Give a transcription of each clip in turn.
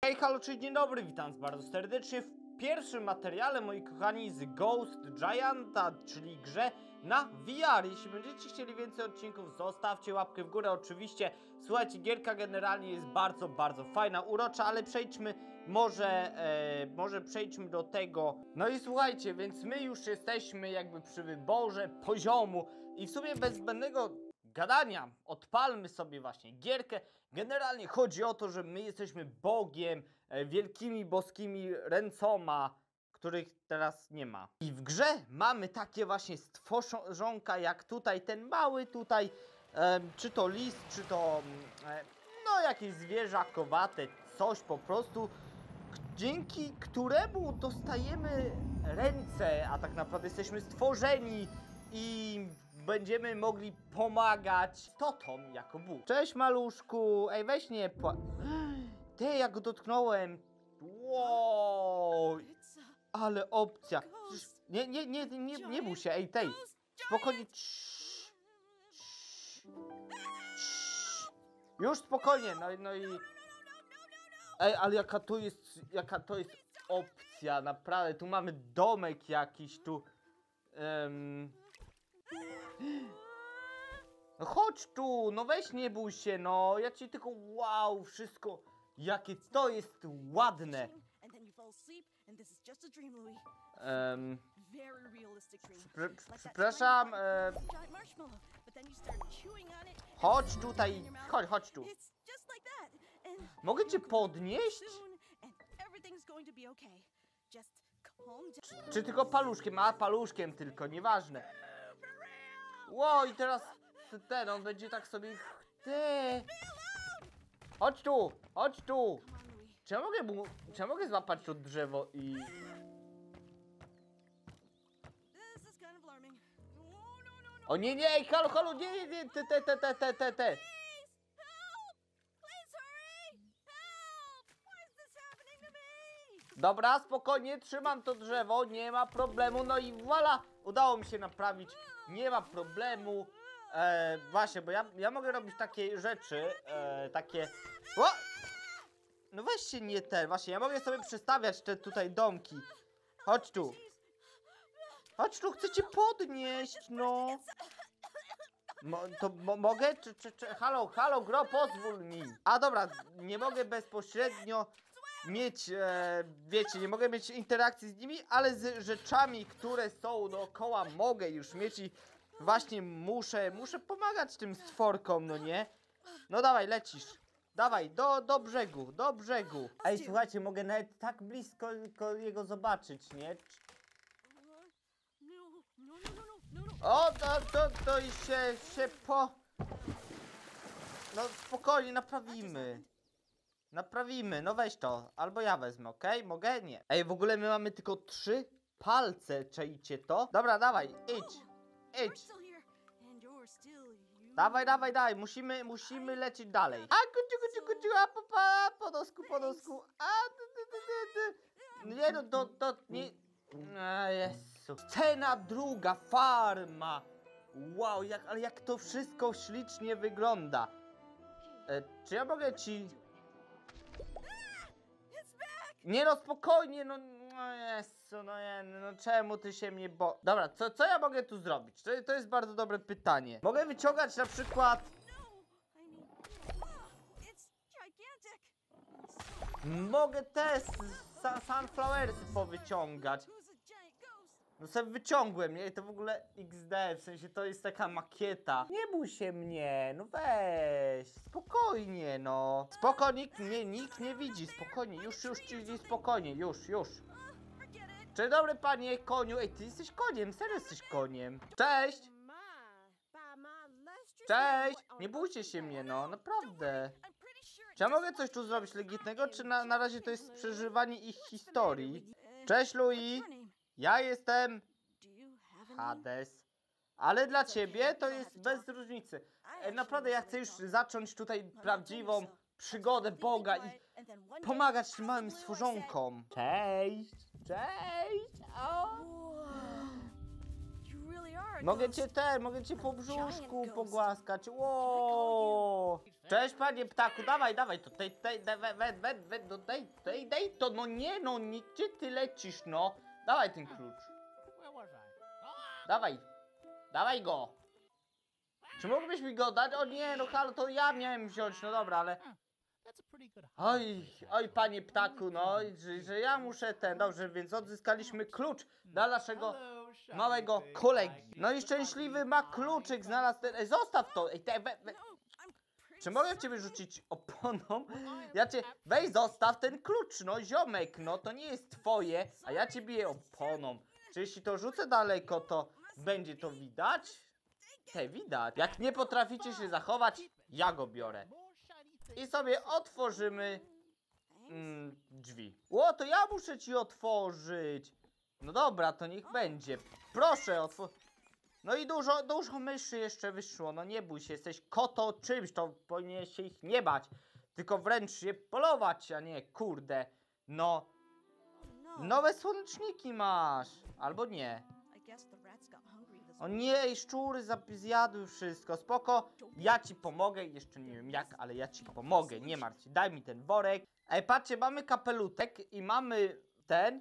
Hej, halo, cześć, dzień dobry, witam was bardzo serdecznie w pierwszym materiale, moi kochani, z Ghost Gianta, czyli grze na VR. Jeśli będziecie chcieli więcej odcinków, zostawcie łapkę w górę, oczywiście. Słuchajcie, gierka generalnie jest bardzo, bardzo fajna, urocza, ale przejdźmy może przejdźmy do tego. No i słuchajcie, więc my już jesteśmy jakby przy wyborze poziomu i w sumie bez zbędnego gadania odpalmy sobie właśnie gierkę. Generalnie chodzi o to, że my jesteśmy Bogiem, wielkimi boskimi ręcoma, których teraz nie ma. I w grze mamy takie właśnie stworzonka jak tutaj, ten mały tutaj, czy to lis, czy to no jakieś zwierzakowate, coś po prostu, dzięki któremu dostajemy ręce, a tak naprawdę jesteśmy stworzeni i będziemy mogli pomagać istotom jako Bóg. Cześć, maluszku, ej, weź nie Ty, jak go dotknąłem. Wow, ale opcja. Nie bój się, ej, tej. Spokojnie. Już spokojnie, no i... Ej, ale jaka to jest opcja, naprawdę. Tu mamy domek jakiś, tu... No chodź tu, no weź nie bój się, no. Ja ci tylko, wow, wszystko, jakie to jest ładne. Przepraszam, chodź tutaj, chodź tu. Mogę cię podnieść? Czy tylko paluszkiem? A, paluszkiem tylko, nieważne. Ło, i teraz ten, on będzie tak sobie... Ty! Chodź tu! Chodź tu! Czy ja mogę złapać to drzewo i... O nie, nie, halo, nie, te. Dobra, spokojnie, trzymam to drzewo, nie ma problemu, no i voilà! Udało mi się naprawić, nie ma problemu. Właśnie, bo ja mogę robić takie rzeczy, takie... O! No weźcie nie te, właśnie, ja mogę sobie przestawiać te tutaj domki. Chodź tu. Chodź tu, chcę cię podnieść, no. Mogę? Halo, gro, pozwól mi. A dobra, nie mogę bezpośrednio mieć, wiecie, nie mogę mieć interakcji z nimi, ale z rzeczami, które są dookoła, mogę już mieć i właśnie muszę pomagać tym stworkom, no nie? No dawaj, lecisz. Dawaj, do brzegu. Ej, słuchajcie, mogę nawet tak blisko jego zobaczyć, nie? O, to i się po... No spokojnie, naprawimy, no weź to, albo ja wezmę, okej? Mogę? Nie. Ej, w ogóle my mamy tylko 3 palce, czajcie to? Dobra, dawaj, idź. Dawaj, musimy lecieć dalej. A, kuciu, a po dosku, a, nie, no, nie... A, Jezu. Scena druga, farma. Wow, ale jak to wszystko ślicznie wygląda. Czy ja mogę ci... Nie no, spokojnie, no Jezu, no nie, no czemu ty się mnie Dobra, co ja mogę tu zrobić? To jest bardzo dobre pytanie. Mogę wyciągać na przykład... Mogę te sunflowersy powyciągać. No sobie wyciągłem, nie? To w ogóle XD, w sensie to jest taka makieta. Nie bój się mnie, no weź, spokojnie, no. Spokojnie, nikt nie widzi, spokojnie, już, spokojnie, już. Dzień dobry, panie koniu, ej, ty jesteś koniem, serio jesteś koniem. Cześć! Nie bójcie się mnie, no, naprawdę. Czy ja mogę coś tu zrobić legitnego, czy na razie to jest przeżywanie ich historii? Cześć, Louis! Ja jestem Hades, ale dla ciebie to jest bez różnicy. Naprawdę ja chcę już zacząć tutaj prawdziwą przygodę Boga i pomagać tym małym stworzonkom. Cześć! O! Mogę cię po brzuszku pogłaskać. Ło! Cześć, panie ptaku, dawaj, tutaj, daj to, no nie, gdzie ty lecisz, no? Dawaj ten klucz. Dawaj go. Czy mógłbyś mi go dać? O nie, no halo, to ja miałem wziąć, no dobra, ale... Oj, panie ptaku, no, że ja muszę dobrze, więc odzyskaliśmy klucz dla naszego małego kolegi. No i szczęśliwy ma kluczyk, znalazł ten... Ej, zostaw to! Ej, czy mogę w ciebie rzucić oponą? Weź, zostaw ten klucz, no, ziomek, no, to nie jest twoje, a ja cię biję oponą. Czy jeśli to rzucę daleko, to będzie to widać? Widać. Jak nie potraficie się zachować, ja go biorę. I sobie otworzymy drzwi. To ja muszę ci otworzyć. No dobra, to niech będzie. Proszę, No i dużo myszy jeszcze wyszło. No nie bój się, jesteś koto czymś, to powinieneś się ich nie bać. Tylko wręcz je polować, a nie, kurde. No. Nowe słoneczniki masz. Albo nie. O nie, szczury zjadły wszystko. Spoko, ja ci pomogę. Jeszcze nie wiem jak, ale ja ci pomogę. Nie martw się, daj mi ten worek. Ej, patrzcie, mamy kapelutek i mamy ten.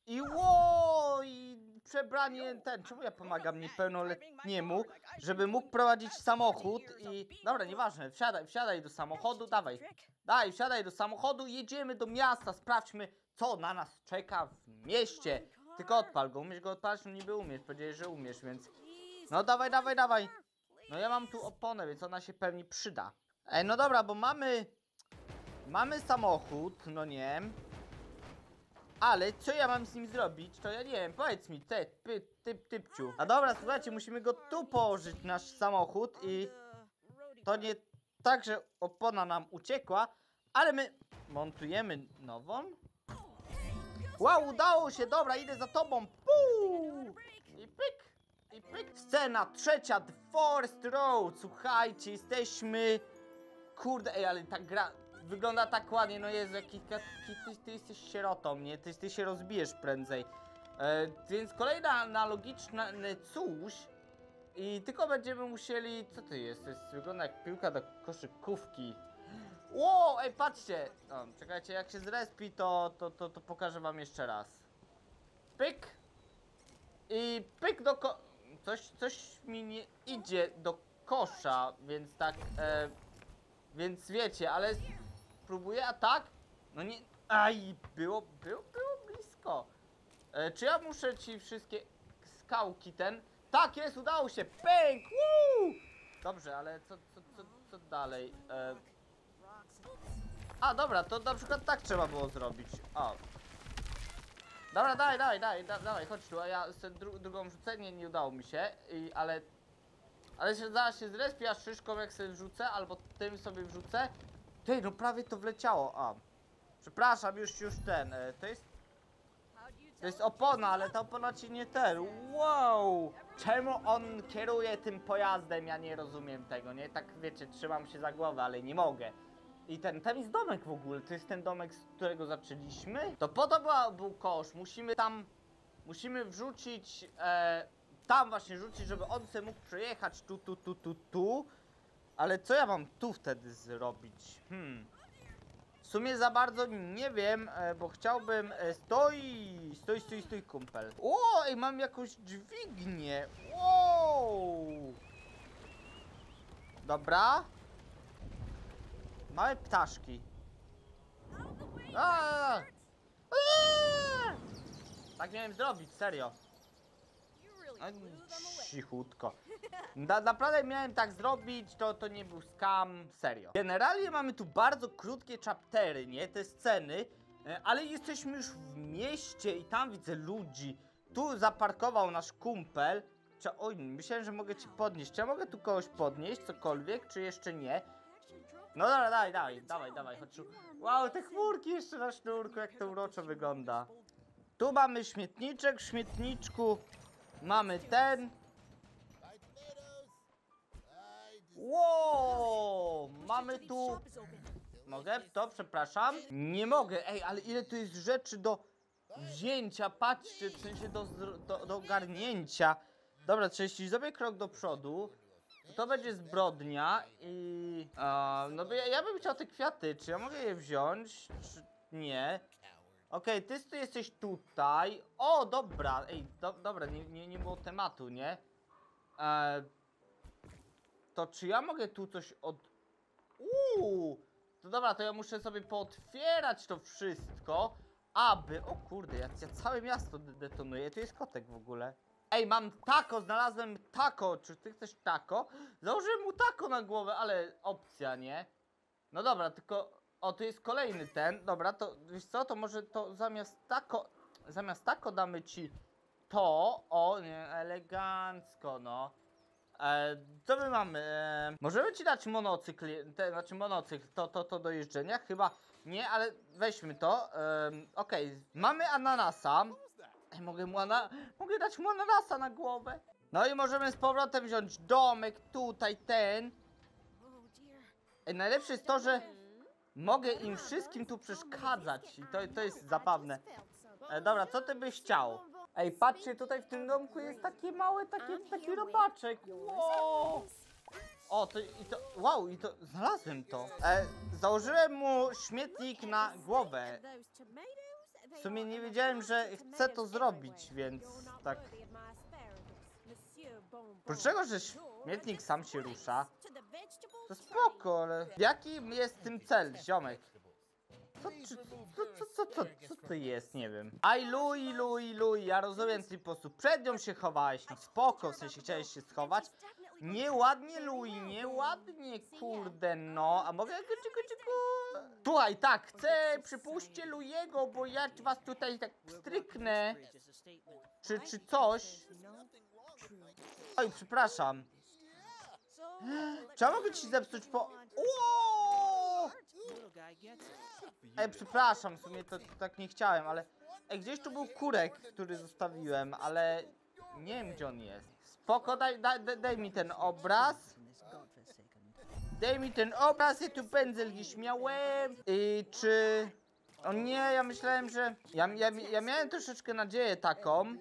I przebranie Czemu ja pomagam niepełnoletniemu, żeby mógł prowadzić samochód i... Dobra, nieważne, wsiadaj do samochodu, wsiadaj do samochodu, jedziemy do miasta, sprawdźmy, co na nas czeka w mieście. Tylko odpal go, umiesz go odpalić? No niby umiesz, powiedziałeś, że umiesz, więc... No dawaj. No ja mam tu oponę, więc ona się pewnie przyda. Ej, no dobra, bo mamy samochód, no nie. Ale co ja mam z nim zrobić, to ja nie wiem, powiedz mi, typciu. A dobra, słuchajcie, musimy go tu położyć, nasz samochód i... To nie tak, że opona nam uciekła, ale my montujemy nową. Wow, udało się, dobra, idę za tobą. Puu! I pyk. Scena trzecia, The Forest Road. Słuchajcie, jesteśmy... Kurde, ej, ale ta gra wygląda tak ładnie, no Jezu, ty jesteś sierotą, nie? Ty się rozbijesz prędzej. Więc kolejna analogiczna coś. I tylko będziemy musieli... Co to jest? Wygląda jak piłka do koszykówki. Ło, ej, patrzcie! Czekajcie, jak się zrespi, to pokażę wam jeszcze raz. Pyk! I pyk do Coś mi nie idzie do kosza, więc tak... Więc wiecie, ale... Próbuję, a tak? No nie... Aj, było blisko. Czy ja muszę ci wszystkie skałki Tak jest, udało się! Pęk! Woo! Dobrze, ale co dalej? A, dobra, to na przykład tak trzeba było zrobić. O. Dobra, dawaj, chodź tu, a ja drugą rzucę, nie udało mi się, ale zaraz się zrespię, a szyszką jak sobie wrzucę, albo tym sobie wrzucę. Ty, no prawie to wleciało, przepraszam, już to jest opona, ale ta opona ci nie wow! Czemu on kieruje tym pojazdem, ja nie rozumiem tego, nie? Tak wiecie, trzymam się za głowę, ale nie mogę. I tam jest domek w ogóle, to jest ten domek, z którego zaczęliśmy. To po to był kosz, musimy wrzucić, tam właśnie rzucić, żeby on sobie mógł przejechać tu. Ale co ja mam tu wtedy zrobić? W sumie za bardzo nie wiem, bo chciałbym... Stój, kumpel. Ej, mam jakąś dźwignię. Wow! Dobra. Małe ptaszki. Tak miałem zrobić, serio. Cichutko. Naprawdę miałem tak zrobić, to nie był skam, serio. Generalnie mamy tu bardzo krótkie chaptery, nie? Te sceny, ale jesteśmy już w mieście i tam widzę ludzi. Tu zaparkował nasz kumpel. Oj, myślałem, że mogę cię podnieść. Czy ja mogę tu kogoś podnieść, cokolwiek, czy jeszcze nie? No dobra, dawaj, chodź tu. Wow, te chmurki jeszcze na sznurku, jak to uroczo wygląda. Tu mamy śmietniczek, w śmietniczku mamy ten. Wow, mamy tu... Mogę? To, przepraszam. Nie mogę, ej, ale ile tu jest rzeczy do wzięcia, patrzcie, w sensie do ogarnięcia. Dobra, czy jeśli zrobię krok do przodu, to będzie zbrodnia i... no bo ja bym chciał te kwiaty, czy ja mogę je wziąć, czy nie? Okej, ty jesteś tutaj. O, dobra, ej, dobra, nie było tematu, nie? To czy ja mogę tu coś to dobra, to ja muszę sobie pootwierać to wszystko, aby... O kurde, ja całe miasto detonuję. Tu jest kotek w ogóle. Ej, mam taco, znalazłem taco. Czy ty chcesz taco? Założyłem mu taco na głowę, ale opcja, nie? No dobra, tylko... O, tu jest kolejny ten. Dobra, to wiesz co, to może to zamiast taco damy ci to. O, nie, elegancko, no. Co my mamy? Możemy ci dać monocykl, znaczy monocykl, to do jeżdżenia? Chyba nie, ale weźmy to. Okej, mamy ananasa. Mogę dać mu ananasa na głowę. No i możemy z powrotem wziąć domek, tutaj ten. Najlepsze jest to, że mogę im wszystkim tu przeszkadzać i to jest zabawne. Dobra, co ty byś chciał? Ej, patrzcie, tutaj w tym domku jest takie małe, taki robaczek. Wow. O, wow, i to, znalazłem to. Założyłem mu śmietnik na głowę. W sumie nie wiedziałem, że chcę to zrobić, więc tak. Oprócz tego, że śmietnik sam się rusza, to spoko, ale jaki jest tym cel, ziomek? Co to jest? Nie wiem. Aj, Louis, ja rozumiem twój sposób. Przed nią się chowałeś, no spoko, w sensie chciałeś się schować. Nieładnie, Louis, nieładnie, kurde, no. A mogę... Słuchaj, tak, chcę, przypuśćcie Louiego, bo ja was tutaj tak stryknę. Czy coś? Oj, przepraszam. Czy ja mogę ci zepsuć Ej, przepraszam, w sumie to tak nie chciałem, ale... Ej, gdzieś tu był kurek, który zostawiłem, ale... Nie wiem, gdzie on jest. Spoko, daj mi ten obraz. Daj mi ten obraz, ja tu pędzel gdzieś miałem. I czy... O nie, ja myślałem, że... Ja miałem troszeczkę nadzieję taką.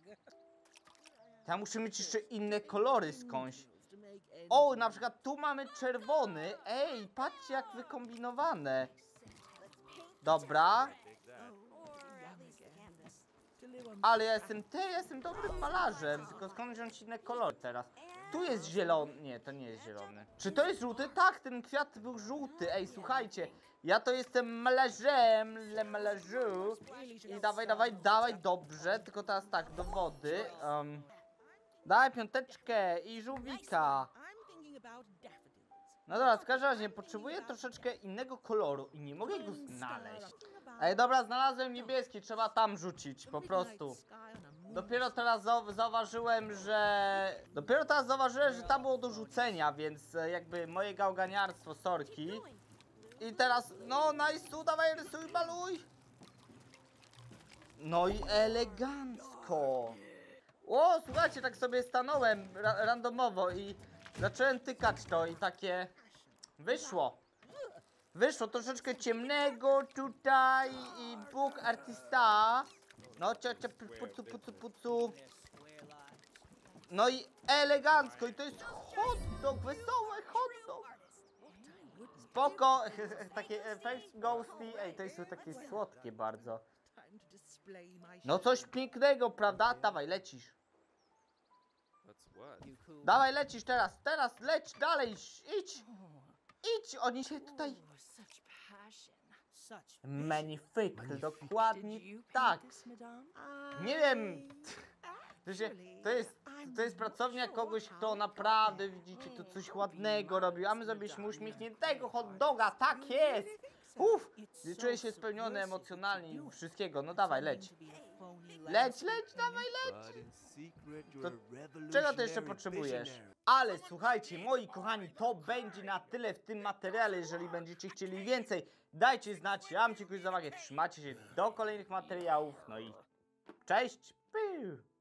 Ja muszę mieć jeszcze inne kolory skądś. O, na przykład tu mamy czerwony. Ej, patrzcie jak wykombinowane. Dobra. Ale ja jestem dobrym malarzem. Tylko skąd wziąć inne kolory teraz? Tu jest zielony. Nie, to nie jest zielony. Czy to jest żółty? Tak, ten kwiat był żółty. Ej, słuchajcie. Ja to jestem malarzem. Le malarzu. I dawaj, dobrze. Tylko teraz tak, do wody. Daj piąteczkę i żółwika. No dobra, w każdym razie potrzebuję troszeczkę innego koloru i nie mogę go znaleźć. Ej, dobra, znalazłem niebieski, trzeba tam rzucić, po prostu. Dopiero teraz zauważyłem, że tam było do rzucenia, więc jakby moje gałganiarstwo, sorki. I teraz, no nice, dawaj, rysuj, maluj. No i elegancko. O, słuchajcie, tak sobie stanąłem randomowo i zacząłem tykać to i takie... Wyszło troszeczkę ciemnego tutaj i Bóg artysta. No, pucu. No i elegancko i to jest hot dog, wesoły hot dog. Spoko, takie face ghosty, ej, to są takie słodkie bardzo. No coś pięknego, prawda? Dawaj, lecisz. Dawaj, lecisz teraz leć dalej, idź, oni się tutaj... Magnifique, dokładnie tak. Nie wiem, to jest pracownia kogoś, kto naprawdę, widzicie, to coś ładnego robił, a my zrobiliśmy uśmiechniętego hot doga, tak jest. Czuję się spełniony emocjonalnie i wszystkiego, no dawaj, leć, dawaj, leć. To czego ty jeszcze potrzebujesz? Ale słuchajcie, moi kochani, to będzie na tyle w tym materiale. Jeżeli będziecie chcieli więcej, dajcie znać. Ja wam dziękuję za uwagę. Trzymajcie się do kolejnych materiałów. No i cześć!